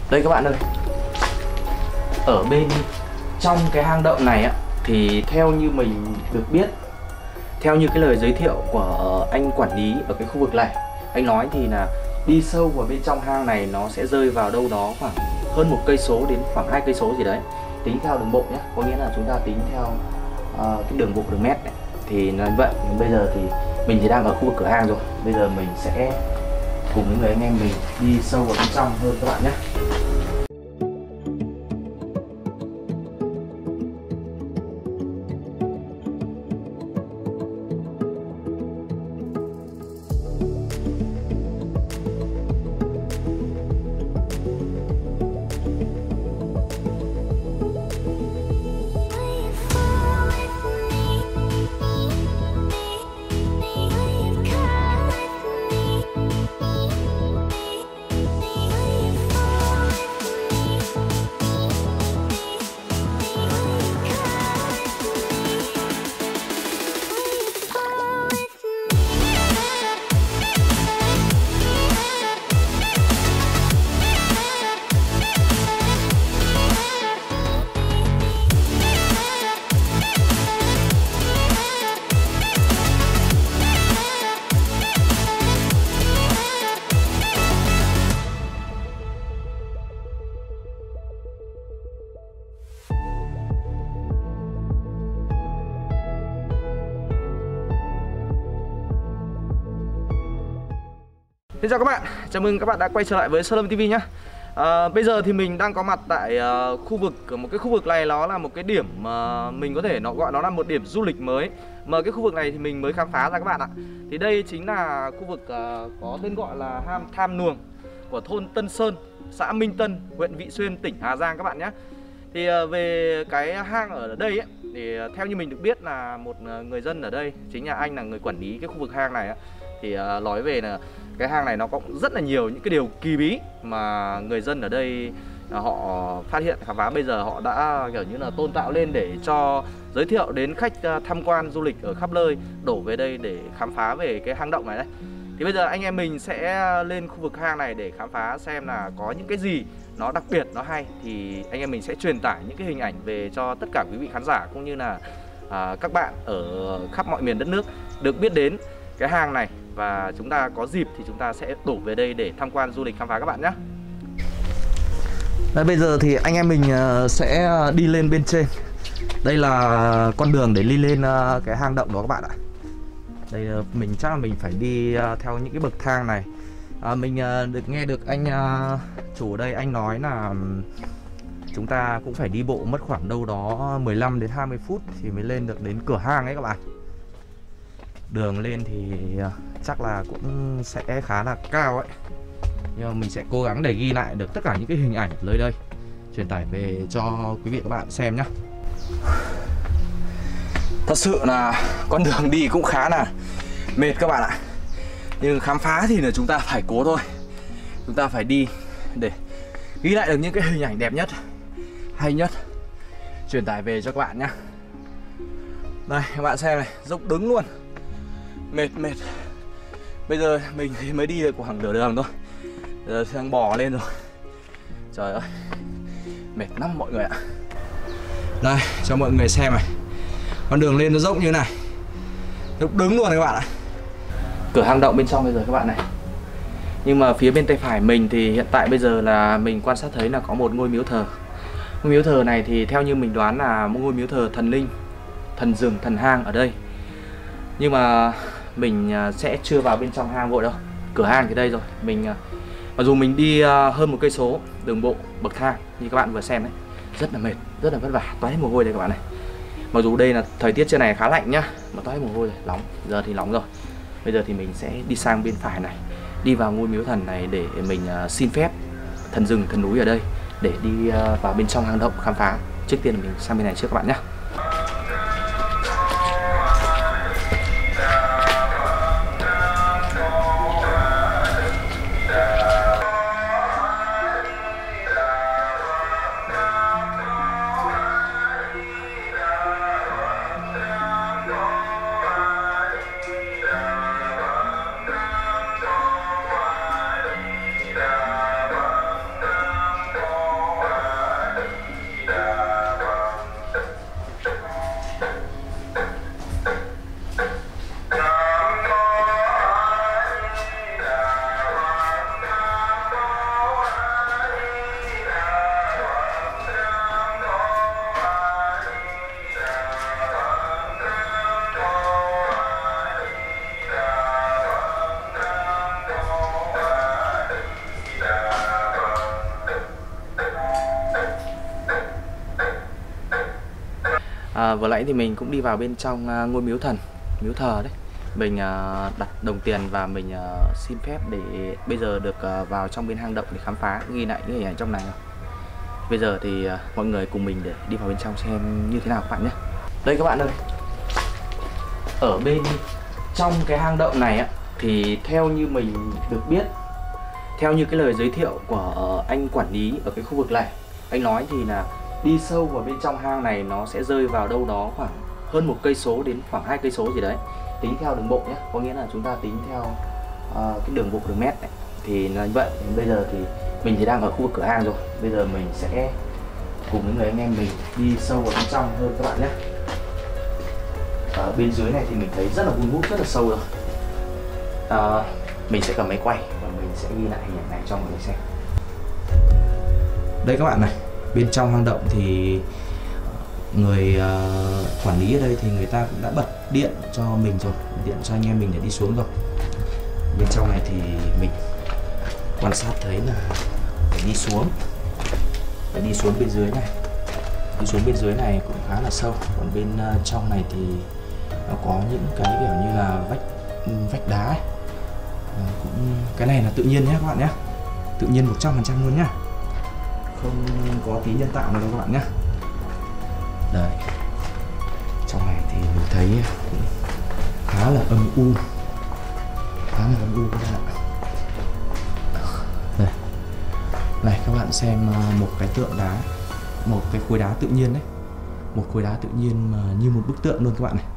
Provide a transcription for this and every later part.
Đây các bạn ơi, ở bên trong cái hang động này á, thì theo như mình được biết, theo như cái lời giới thiệu của anh quản lý ở cái khu vực này, anh nói thì là đi sâu vào bên trong hang này nó sẽ rơi vào đâu đó khoảng hơn 1 cây số đến khoảng 2 cây số gì đấy, tính theo đường bộ nhé, có nghĩa là chúng ta tính theo cái đường bộ, đường mét này. Thì là vậy. Bây giờ thì mình thì đang ở khu vực cửa hang rồi, bây giờ mình sẽ cùng với người anh em mình đi sâu vào bên trong hơn các bạn nhé. Xin chào các bạn, chào mừng các bạn đã quay trở lại với Sơn Lâm TV nhé. Bây giờ thì mình đang có mặt tại khu vực, một cái khu vực này nó là một cái điểm mà mình có thể gọi nó là một điểm du lịch mới mà cái khu vực này thì mình mới khám phá ra các bạn ạ. Thì đây chính là khu vực có tên gọi là hang Tham Nuồng của thôn Tân Sơn, xã Minh Tân, huyện Vị Xuyên, tỉnh Hà Giang các bạn nhé. Thì về cái hang ở đây ấy, thì theo như mình được biết là một người dân ở đây, chính là anh là người quản lý cái khu vực hang này ấy, thì nói về là cái hang này nó có rất là nhiều những cái điều kỳ bí mà người dân ở đây họ phát hiện, khám phá. Bây giờ họ đã kiểu như là tôn tạo lên để cho giới thiệu đến khách tham quan du lịch ở khắp nơi đổ về đây để khám phá về cái hang động này đấy. Thì bây giờ anh em mình sẽ lên khu vực hang này để khám phá xem là có những cái gì nó đặc biệt, nó hay. Thì anh em mình sẽ truyền tải những cái hình ảnh về cho tất cả quý vị khán giả cũng như là các bạn ở khắp mọi miền đất nước được biết đến cái hang này. Và chúng ta có dịp thì chúng ta sẽ đổ về đây để tham quan du lịch khám phá các bạn nhé. Đây, bây giờ thì anh em mình sẽ đi lên bên trên. Đây là con đường để đi lên cái hang động đó các bạn ạ. Đây mình chắc là mình phải đi theo những cái bậc thang này. Mình nghe được anh chủ ở đây anh nói là chúng ta cũng phải đi bộ mất khoảng đâu đó 15 đến 20 phút thì mới lên được đến cửa hang ấy các bạn. Đường lên thì chắc là cũng sẽ khá là cao ấy, nhưng mà mình sẽ cố gắng để ghi lại được tất cả những cái hình ảnh nơi đây, truyền tải về cho quý vị các bạn xem nhé. Thật sự là con đường đi cũng khá là mệt các bạn ạ, nhưng khám phá thì là chúng ta phải cố thôi. Chúng ta phải đi để ghi lại được những cái hình ảnh đẹp nhất, hay nhất, truyền tải về cho các bạn nhé. Đây các bạn xem này, dốc đứng luôn, mệt. Bây giờ mình thì mới đi được khoảng nửa đường thôi, giờ đang bò lên rồi. Trời ơi, mệt lắm mọi người ạ. Đây cho mọi người xem này, con đường lên nó dốc như này, dốc đứng luôn các bạn ạ. Cửa hang động bên trong bây giờ các bạn này. Nhưng mà phía bên tay phải mình thì hiện tại bây giờ là mình quan sát thấy là có một ngôi miếu thờ. Ngôi miếu thờ này thì theo như mình đoán là một ngôi miếu thờ thần linh, thần rừng, thần hang ở đây. Nhưng mà mình sẽ chưa vào bên trong hang vội đâu. Cửa hang thì đây rồi. Mặc dù mình đi hơn 1 cây số đường bộ bậc thang như các bạn vừa xem đấy, rất là mệt, rất là vất vả, toát hết mồ hôi đây các bạn này. Mặc dù đây là thời tiết trên này khá lạnh nhá, mà toát hết mồ hôi rồi, nóng. Giờ thì nóng rồi. Bây giờ thì mình sẽ đi sang bên phải này, đi vào ngôi miếu thần này để mình xin phép thần rừng, thần núi ở đây để đi vào bên trong hang động khám phá. Trước tiên là mình sang bên này trước các bạn nhé. Vừa nãy thì mình cũng đi vào bên trong ngôi miếu thần, miếu thờ đấy. Mình đặt đồng tiền và mình xin phép để bây giờ được vào trong bên hang động để khám phá, ghi lại những hình ảnh trong này. Bây giờ thì mọi người cùng mình để đi vào bên trong xem như thế nào các bạn nhé. Đây các bạn ơi, ở bên trong cái hang động này á, thì theo như mình được biết, theo như cái lời giới thiệu của anh quản lý ở cái khu vực này, anh nói thì là đi sâu vào bên trong hang này nó sẽ rơi vào đâu đó khoảng hơn 1 cây số đến khoảng 2 cây số gì đấy, tính theo đường bộ nhé, có nghĩa là chúng ta tính theo cái đường bộ, đường mét này. Thì là như vậy. Bây giờ thì mình thì đang ở khu vực cửa hang rồi, bây giờ mình sẽ cùng với người anh em mình đi sâu vào bên trong hơn các bạn nhé. Ở bên dưới này thì mình thấy rất là hun hút, rất là sâu rồi. Mình sẽ cầm máy quay và mình sẽ ghi lại hình ảnh này cho mọi người xem. Đây các bạn này, bên trong hang động thì người quản lý ở đây thì người ta cũng đã bật điện cho mình rồi, điện cho anh em mình để đi xuống rồi. Bên trong này thì mình quan sát thấy là phải đi xuống bên dưới này. Đi xuống bên dưới này cũng khá là sâu, còn bên trong này thì nó có những cái kiểu như là vách đá ấy. Cũng cái này là tự nhiên nhé các bạn nhé, tự nhiên 100% luôn nhá, không có tí nhân tạo nào đâu các bạn nhé. Đấy, trong này thì mình thấy cũng khá là âm u, các bạn. Đây, này các bạn xem một cái tượng đá, một cái khối đá tự nhiên đấy, một khối đá tự nhiên mà như một bức tượng luôn các bạn này.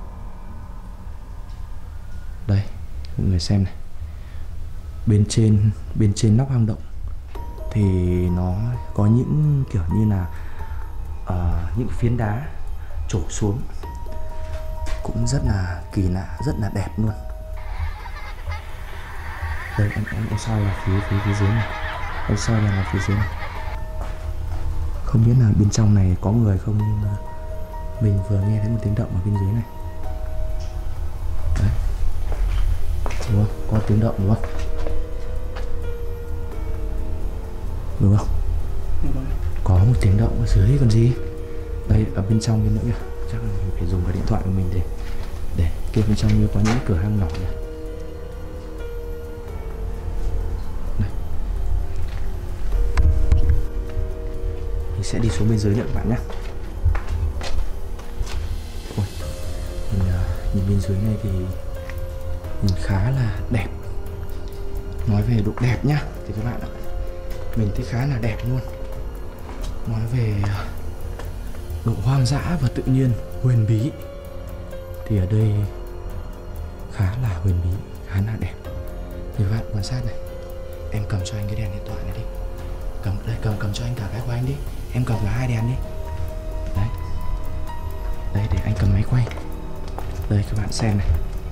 Đây, mọi người xem này, bên trên nóc hang động thì nó có những kiểu như là những phiến đá trổ xuống, cũng rất là kỳ lạ, rất là đẹp luôn. Đây em soi vào phía dưới này, em soi vào phía dưới này. Không biết là bên trong này có người không, nhưng mà mình vừa nghe thấy một tiếng động ở bên dưới này. Đấy, đúng không? Có tiếng động đúng không? Đúng không? Có một tiếng động ở dưới còn gì. Đây, ở bên trong cái nữa kìa, chắc là mình phải dùng cái điện thoại của mình để kia bên trong như có những cửa hang nhỏ này. Đây, mình sẽ đi xuống bên dưới nữa các bạn nhé. Ôi, nhìn bên dưới này thì nhìn khá là đẹp. Nói về độ đẹp nhá thì các bạn ạ, mình thấy khá là đẹp luôn. Nói về độ hoang dã và tự nhiên, huyền bí thì ở đây khá là huyền bí, khá là đẹp. Thì các bạn quan sát này, em cầm cho anh cái đèn điện thoại này đi, cầm cho anh cả cái của anh đi, em cầm cả 2 đèn đi. Đấy, để anh cầm máy quay. Đây các bạn xem này.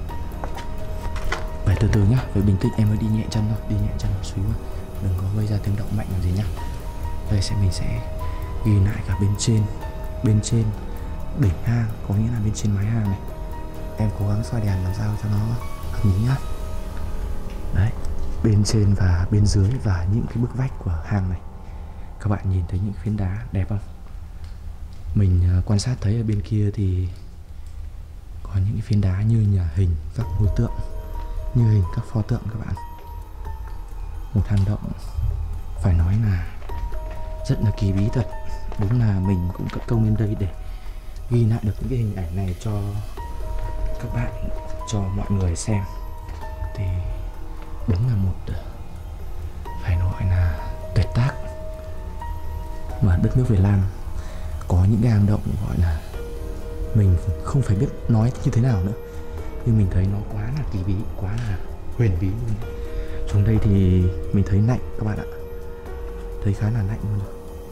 Phải từ từ nhá, phải bình tĩnh, em mới đi nhẹ chân thôi, đi nhẹ chân một xíu, đừng có gây ra tiếng động mạnh làm gì nhá. Đây mình sẽ ghi lại cả bên trên đỉnh hang, có nghĩa là bên trên mái hang này. Em cố gắng soi đèn làm sao cho nó hợp lý nhá. Đấy, bên trên và bên dưới và những cái bức vách của hang này, các bạn nhìn thấy những phiến đá đẹp không? Mình quan sát thấy ở bên kia thì có những cái phiến đá như nhà hình các ngôi tượng, như hình các pho tượng các bạn. Một hang động phải nói là rất là kỳ bí thật. Đúng là mình cũng cất công lên đây để ghi lại được những cái hình ảnh này cho các bạn, cho mọi người xem. Thì đúng là một, phải nói là tuyệt tác mà đất nước Việt Nam có những cái hang động gọi là mình không phải biết nói như thế nào nữa, nhưng mình thấy nó quá là kỳ bí, quá là huyền bí luôn. Xuống đây thì mình thấy lạnh các bạn ạ, thấy khá là lạnh luôn.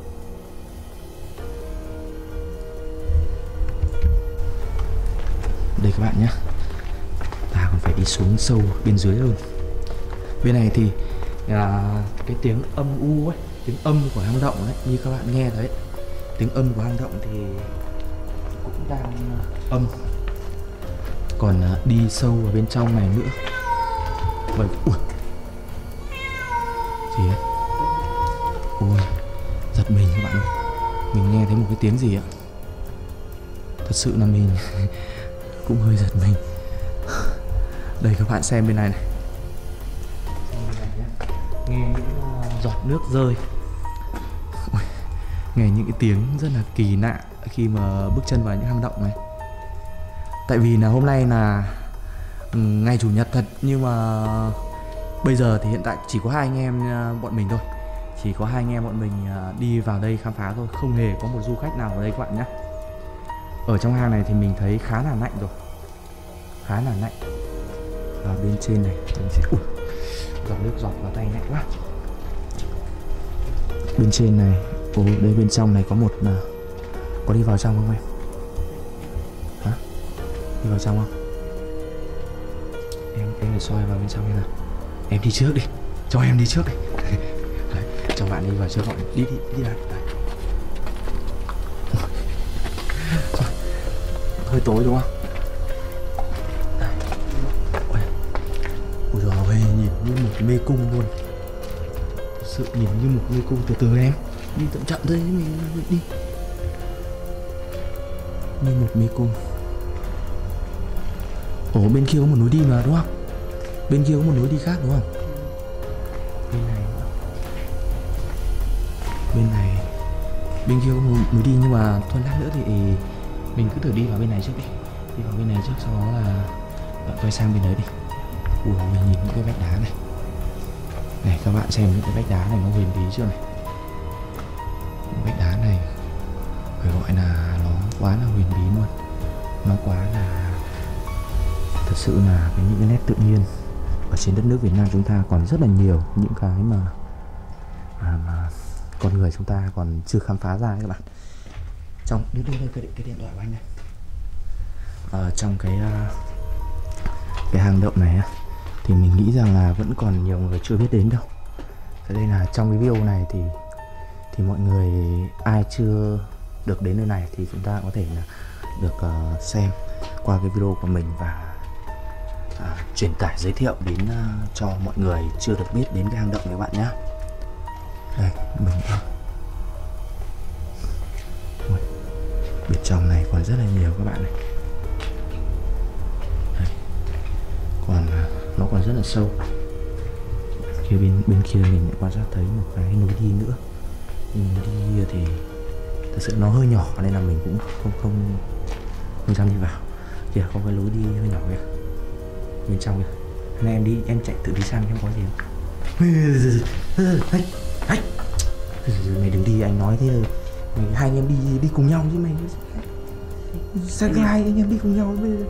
Đây các bạn nhé, ta còn phải đi xuống sâu bên dưới hơn. Bên này thì cái tiếng âm u ấy, tiếng âm của hang động đấy, như các bạn nghe đấy, tiếng âm của hang động thì cũng đang âm. Còn đi sâu vào bên trong này nữa, bởi gì đấy, ôi giật mình các bạn ơi, mình nghe thấy một cái tiếng gì ạ. Thật sự là mình cũng hơi giật mình. Đây các bạn xem bên này này. Nghe những giọt nước rơi. Ôi, nghe những cái tiếng rất là kỳ lạ khi mà bước chân vào những hang động này. Tại vì là hôm nay là ngày chủ nhật thật, nhưng mà bây giờ thì hiện tại chỉ có hai anh em bọn mình thôi. Chỉ có hai anh em bọn mình đi vào đây khám phá thôi, không hề có một du khách nào vào đây các bạn nhé. Ở trong hang này thì mình thấy khá là lạnh rồi, khá là lạnh. Ở bên trên này, giọt nước giọt vào tay lạnh quá. Bên trên này, đây bên trong này có một có đi vào trong không em? Hả? Đi vào trong không? Em phải soi vào bên trong như nào? Em đi trước đi, cho em đi trước đi. Đấy, cho bạn đi vào trước, họ đi đây. Hơi tối đúng không? Ôi giời ơi, nhìn như một mê cung luôn. Thật sự nhìn như một mê cung. Từ từ em, đi chậm chậm thôi, mình đi. Như một mê cung. Ồ, bên kia có một núi đi mà đúng không? Bên kia có một núi đi khác đúng không? Bên này nữa. Bên kia có một núi đi, nhưng mà thôi lát nữa thì mình cứ thử đi vào bên này trước đi. Đi vào bên này trước, sau đó là bạn quay sang bên đấy đi. Ủa, mình nhìn những cái vách đá này. Này các bạn xem những cái vách đá này nó huyền bí chưa này. Những vách đá này phải gọi là nó quá là huyền bí luôn. Nó quá là, thật sự là những cái nét tự nhiên ở trên đất nước Việt Nam chúng ta còn rất là nhiều những cái mà con người chúng ta còn chưa khám phá ra các bạn. Trong đây cái điện thoại của anh này. Trong cái hang động này thì mình nghĩ rằng là vẫn còn nhiều người chưa biết đến đâu. Thế đây là trong cái video này thì mọi người ai chưa được đến nơi này thì chúng ta có thể là được xem qua cái video của mình và truyền tải giới thiệu đến cho mọi người chưa được biết đến cái hang động này các bạn nhé. Đây mình bên trong này còn rất là nhiều các bạn này. Đây. Còn nó còn rất là sâu. Bên kia mình lại quan sát thấy một cái núi đi nữa. Nhưng núi đi thì thật sự nó hơi nhỏ nên là mình cũng không dám đi vào. Kìa có cái lối đi hơi nhỏ kìa. Bên trong kìa. Nên em đi, em chạy tự đi sang xem có gì không. Mày đừng đi, anh nói thế rồi. Mày hai anh em đi cùng nhau chứ mày. Sao cái hai anh em đi cùng nhau bây giờ.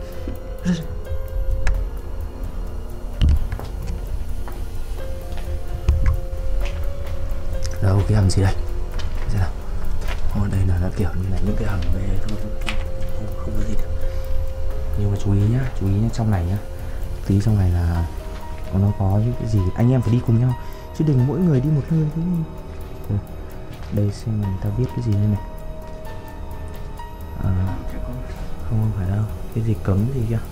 Đâu cái hầm gì đây? Xem nào. Đây là kiểu như là những cái hầm về thôi, không có gì được. Nhưng mà chú ý nhá, trong này nhá. Tí trong này là nó có những cái gì anh em phải đi cùng nhau chứ đừng mỗi người đi một nơi thế. Đây xem người ta viết cái gì đây này. Không phải đâu, cái gì cấm gì kia.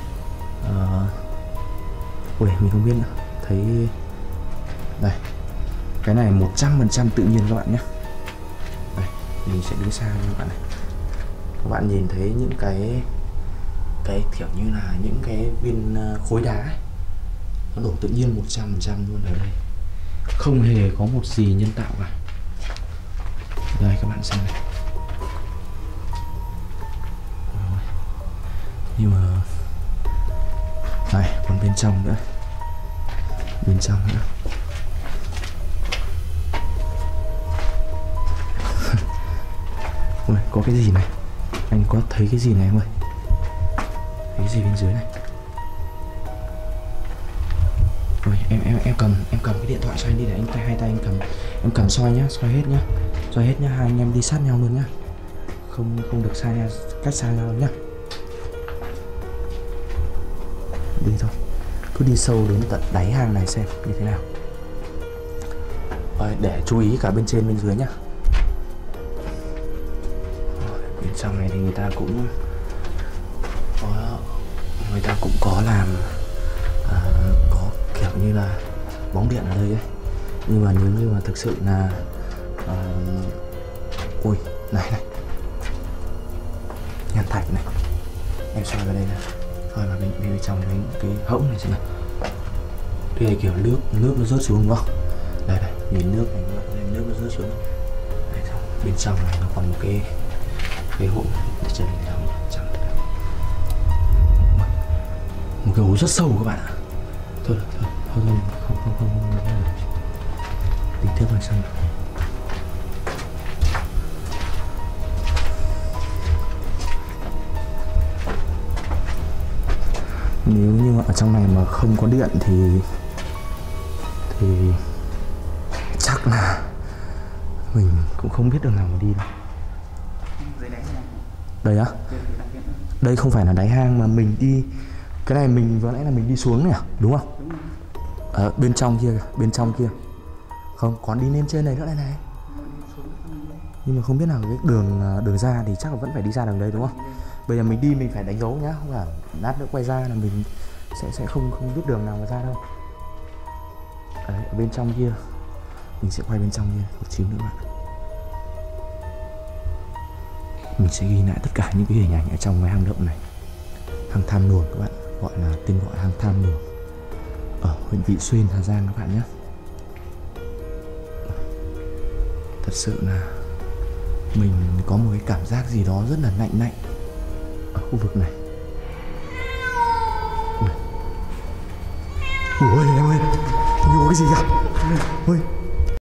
Ui mình không biết nữa. Thấy đây, cái này 100% tự nhiên các bạn nhé. Đây mình sẽ đứng xa như các bạn này. Các bạn nhìn thấy những cái kiểu như là những cái viên khối đá ấy. Nó đổ tự nhiên 100% luôn ở đây, không hề có một gì nhân tạo cả. Đây các bạn xem này. Nhưng mà đây còn bên trong nữa, Ôi, có cái gì này, anh có thấy cái gì này không ơi? Thấy cái gì bên dưới này? Rồi em cầm cái điện thoại cho anh đi, để anh hai tay em cầm soi nhá, soi hết nhá, hai anh em đi sát nhau luôn nhá, không được xa nhau, cách xa nhau nhá. Đi thôi, cứ đi sâu đến tận đáy hang này xem như thế nào. Rồi, để chú ý cả bên trên bên dưới nhá. Bên trong này thì người ta cũng có làm có kiểu như là bóng điện ở đây ấy. Nhưng mà nếu như mà thực sự là ui này nhàn hõng này xem nào. Đây là kiểu nước nó rớt xuống đúng không? Đây nhìn nước này các bạn, nước nó rớt xuống. Đây, xong bên trong này nó còn một cái hố để chân chẳng một cái hố rất sâu các bạn ạ. Thôi không tính tiếp vào xong. Nếu như ở trong này mà không có điện thì chắc là mình cũng không biết đường nào mà đi đâu. Đây á? Đây không phải là đáy hang mà mình đi. Cái này mình vừa nãy là mình đi xuống này à? Đúng không? Ở bên trong kia kìa, bên trong kia. Không, còn đi lên trên này nữa đây này. Nhưng mà không biết nào cái đường ra thì chắc là vẫn phải đi ra đường đây đúng không? Bây giờ mình đi mình phải đánh dấu nhá, không là lát nữa quay ra là mình sẽ không biết đường nào mà ra đâu. Đấy, ở bên trong kia mình sẽ quay bên trong kia một xíu nữa bạn. Mình sẽ ghi lại tất cả những cái hình ảnh ở trong cái hang động này. Hang Tham Luồng các bạn, gọi là tên gọi hang Tham Luồng ở huyện Vị Xuyên, Hà Giang các bạn nhé. Thật sự là mình có một cái cảm giác gì đó rất là lạnh ở khu vực này. Ui em ơi, như có cái gì kìa. Ui